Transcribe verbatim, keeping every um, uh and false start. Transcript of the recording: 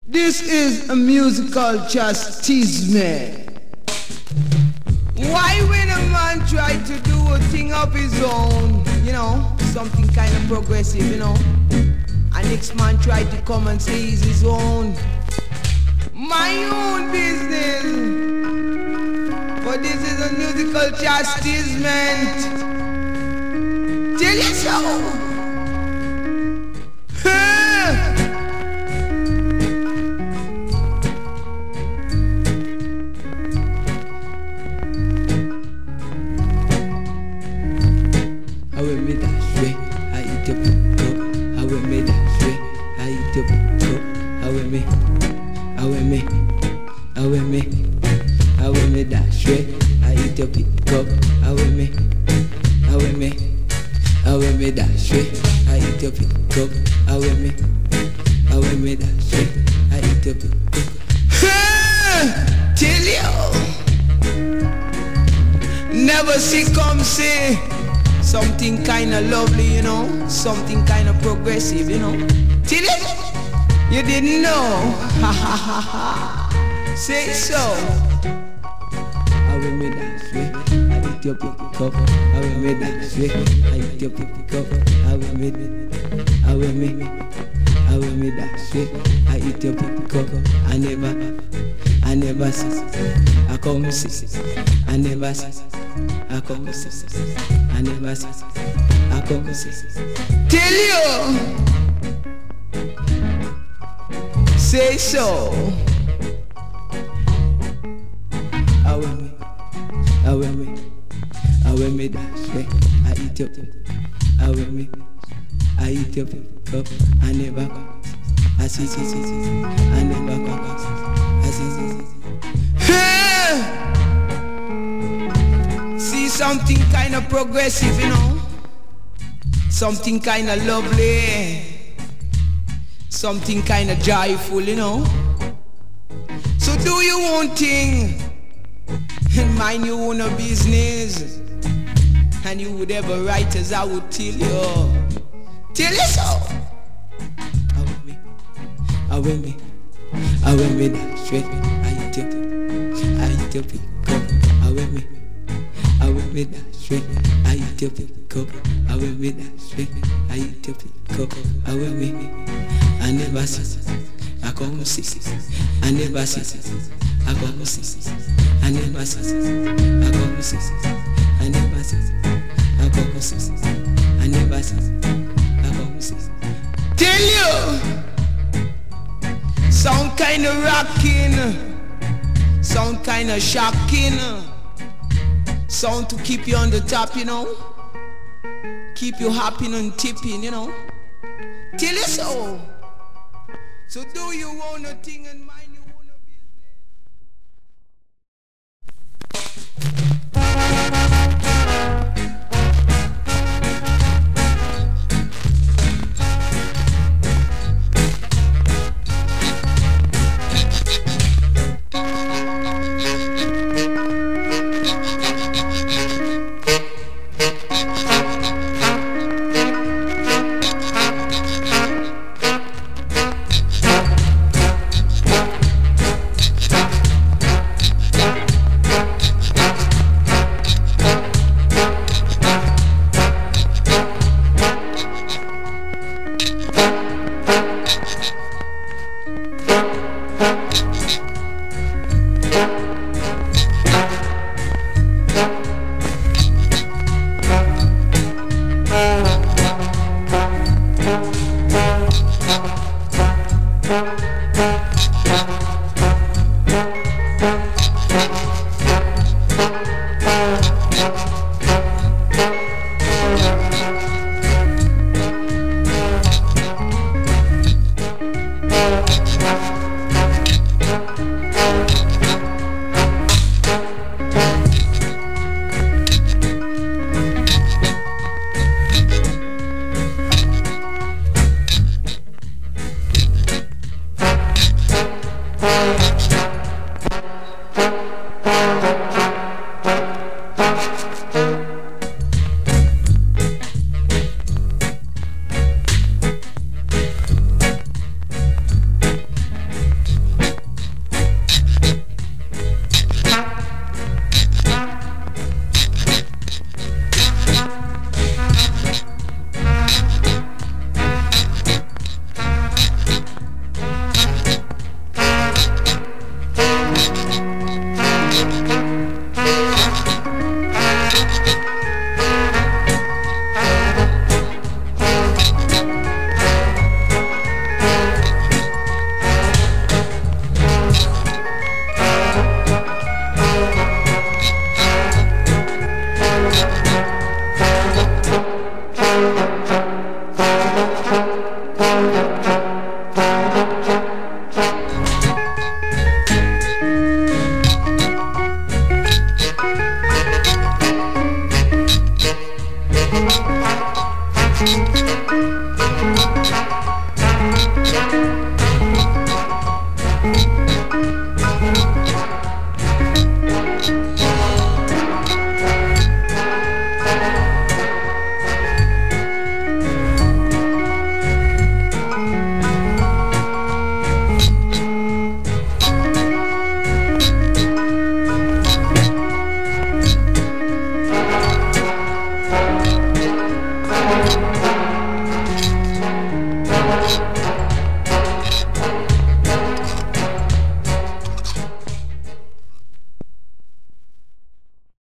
This is a musical chastisement. Why when a man try to do a thing of his own, you know, something kind of progressive, you know, and next man try to come and say he's his own, my own business. But this is a musical chastisement. Tell you so. Never see come say something kinda lovely, you know, something kinda progressive, you know. Till it, you didn't know. Ha ha ha ha. Say so. I will make that sweet. I eat your pick up. I will make that sweet. I eat your pick up. I will make it. I will make it. I will make that sweet. I eat your pick up. I never, I never see. I come see. I never see. I come see. I never see. I come see. Tell you. Say so. I will make. I will make. I will make that sweet. I eat your pick. I will make. I eat your pick up. I never come. I see, see, see, see. I never come. I see, see, see. See something kind of progressive, you know, something kind of lovely, something kind of joyful, you know. So do your own thing and mind your own business, and you would ever right as I would tell you. Tell you so. I will make, I will make, I will make that straight. I eat your pick, I eat your pick up. I will make, I will make that straight. I eat your pick up. I will make that straight. I eat your pick up. I will make, I never see. I come see. I never see. I come see. I never see. I come see. I never see. I come see. I never see. Tell you, sound kind of rocking, sound kind of shocking, sound to keep you on the top, you know, keep you hopping and tipping, you know. Tell you so. So do you want a thing and mind you want a Thank you.